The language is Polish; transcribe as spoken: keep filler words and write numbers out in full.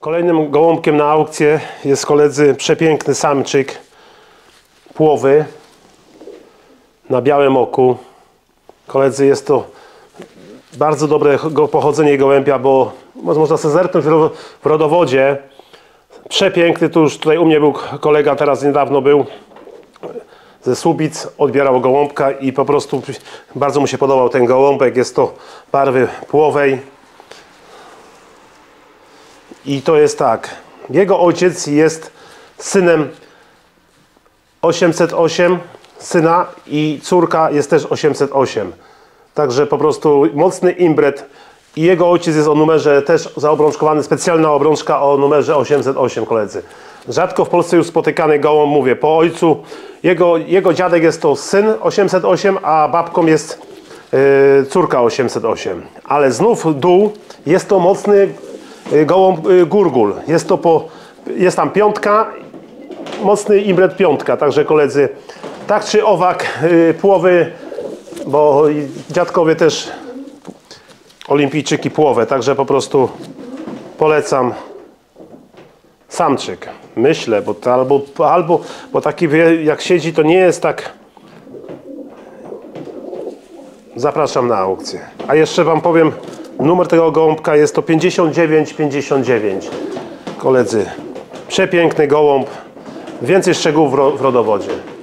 Kolejnym gołąbkiem na aukcję jest, koledzy, przepiękny samczyk płowy na białym oku. Koledzy, jest to bardzo dobre pochodzenie gołębia, bo można sobie zerknąć w rodowodzie. Przepiękny, tu już tutaj u mnie był kolega, teraz niedawno był ze Słubic, odbierał gołąbka i po prostu bardzo mu się podobał ten gołąbek. Jest to barwy płowej. I to jest tak, jego ojciec jest synem osiemset osiem, syna, i córka jest też osiemset osiem. Także po prostu mocny imbret. I jego ojciec jest o numerze też zaobrączkowany, specjalna obrączka o numerze osiemset osiem, koledzy. Rzadko w Polsce już spotykany gołąb, mówię, po ojcu. Jego, jego dziadek jest to syn osiemset osiem, a babką jest yy, córka osiemset osiem. Ale znów dół, jest to mocny gołąb yy, gurgul. Jest to po, jest tam piątka, mocny imbret piątka. Także, koledzy, tak czy owak, yy, płowy, bo dziadkowie też olimpijczyki płowe, także po prostu polecam samczyk. Myślę, bo to albo, albo bo taki jak siedzi, to nie jest tak. Zapraszam na aukcję. A jeszcze wam powiem, numer tego gołąbka jest to pięćdziesiąt dziewięć pięćdziesiąt dziewięć. Koledzy, przepiękny gołąb. Więcej szczegółów w rodowodzie.